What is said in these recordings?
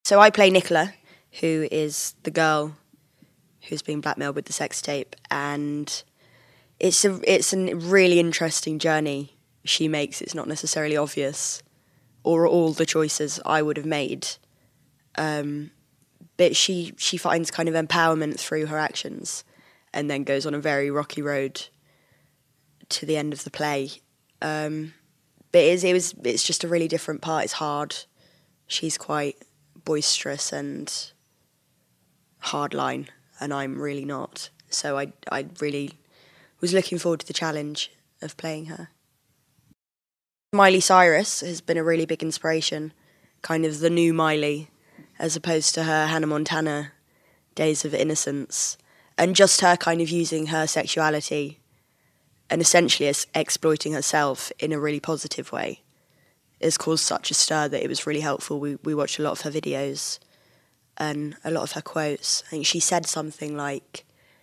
So I play Nicola, who is the girl who's being blackmailed with the sex tape, and it's a really interesting journey she makes. It's not necessarily obvious, or all the choices I would have made, but she finds kind of empowerment through her actions, and then goes on a very rocky road to the end of the play. But it's just a really different part. It's hard. She's quite boisterous and hardline, and I'm really not. So I really was looking forward to the challenge of playing her. Miley Cyrus has been a really big inspiration, kind of the new Miley, as opposed to her Hannah Montana days of innocence, and just her kind of using her sexuality and essentially exploiting herself in a really positive way has caused such a stir that it was really helpful. We watched a lot of her videos and a lot of her quotes. I think she said something like,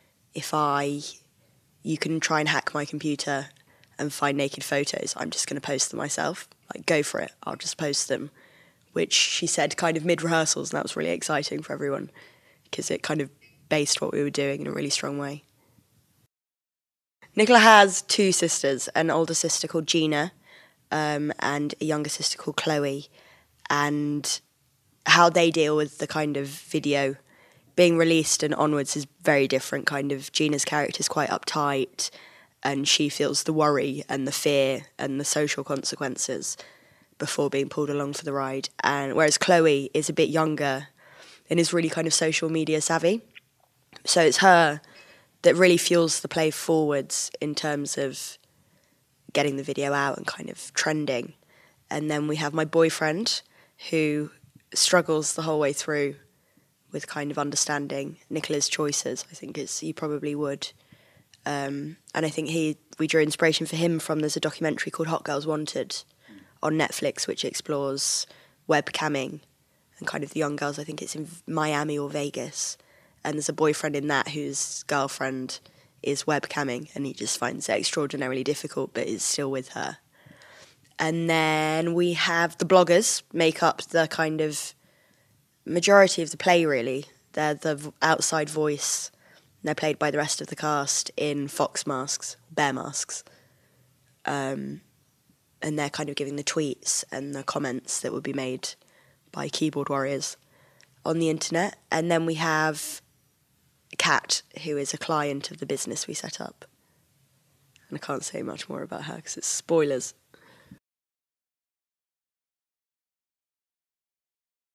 you can try and hack my computer and find naked photos, I'm just going to post them myself. Like, go for it, I'll just post them. Which she said kind of mid-rehearsals, and that was really exciting for everyone because it kind of based what we were doing in a really strong way. Nicola has two sisters, an older sister called Gina, and a younger sister called Chloe, and how they deal with the kind of video being released and onwards is very different. Kind of Gina's character is quite uptight, and she feels the worry and the fear and the social consequences before being pulled along for the ride. And whereas Chloe is a bit younger and is really kind of social media savvy, so it's her that really fuels the play forwards in terms of getting the video out and kind of trending. And then we have my boyfriend, who struggles the whole way through with kind of understanding Nicola's choices, I think, as you probably would. And I think we drew inspiration for him from, there's a documentary called Hot Girls Wanted on Netflix, which explores webcamming and kind of the young girls. I think it's in Miami or Vegas. And there's a boyfriend in that whose girlfriend is webcamming, and he just finds it extraordinarily difficult, but is still with her. And then we have the bloggers make up the kind of majority of the play, really. They're the outside voice. They're played by the rest of the cast in fox masks, bear masks. And they're kind of giving the tweets and the comments that would be made by keyboard warriors on the internet. And then we have Kat, who is a client of the business we set up. And I can't say much more about her because it's spoilers.